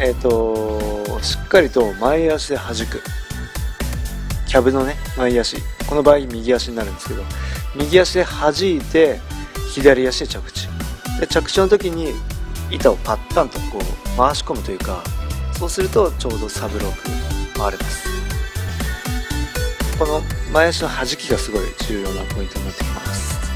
しっかりと前足で弾く。キャブのね、前足。この場合右足になるんですけど、右足で弾いて、左足で着地。で、着地の時に板をパッタンとこう回し込むというか、そうするとちょうどサブローク回れます。この前足の弾きがすごい重要なポイントになってきます。